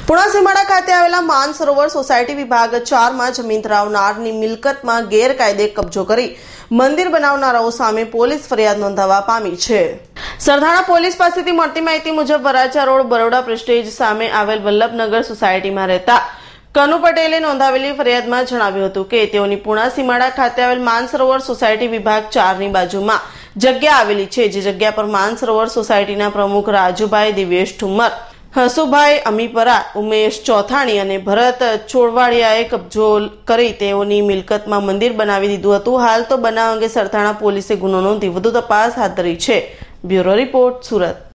પુણા સીમાડા ખાતે આવેલા માનસરોવર સોસાયટી વિભાગ 4 માં જમીન ધરાવનારની મિલકતમાં ગેરકાયદે કબજો કરી મંદિર બનાવનારાઓ સામે પોલીસ ફરિયાદ નોંધાવવા પામી છે। સરથાણા પોલીસ પાસેથી મળતી માહિતી મુજબ વરાછા રોડ બરોડા પ્રેસ્ટેજ સામે આવેલ વલ્લભનગર સોસાયટીમાં રહેતા કનુ પટેલે નોંધાવેલી ફરિયાદમાં જણાવ્યું હતું કે તેઓની પુણા સીમાડા ખાતે આવેલ માનસરોવર સોસાયટી વિભાગ 4 ની બાજુમાં જગ્યા આવેલી છે, જે જગ્યા પર માનસરોવર સોસાયટીના પ્રમુખ રાજુભાઈ દિવેશ ઠુમ્મર, હસુભાઈ અમીપરા, ઉમેશ ચોથાણી અને ભરત ચોળવાડિયાએ કબજો કરી તેઓની મિલકતમાં મંદિર બનાવી દીધું હતું। હાલ તો બનાવ અંગે સરથાણા પોલીસે ગુનો નોંધી વધુ તપાસ હાથ ધરી છે। Bureau report, Surat.